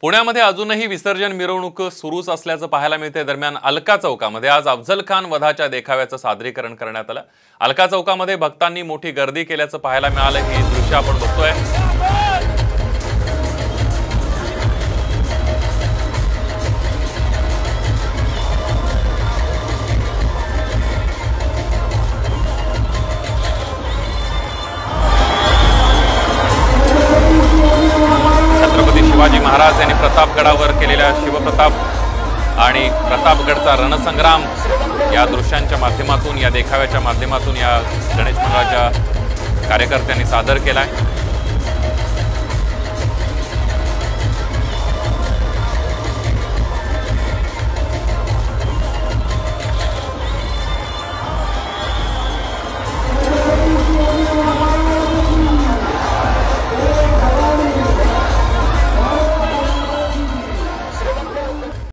पुण्यामध्ये अजूनही विसर्जन मिरवणूक सुरूच असल्याचं पाहायला मिळते। दरम्यान अलका चौकामध्ये आज अफजल खान वधाच्या देखाव्याचं सादरीकरण करण्यात आलं। अलका चौकामध्ये भक्तांनी मोठी गर्दी केल्याचं पाहायला मिळालं। ही दृश्य आपण बघतोय। शिवाजी महाराज यांनी प्रतापगडावर केलेल्या शिवप्रताप आणि प्रतापगडचा रणसंग्राम या दृश्यांच्या माध्यमातून, या देखाव्याच्या माध्यमातून या गणेश मंडळाच्या कार्यकर्त्यांनी सादर केलाय।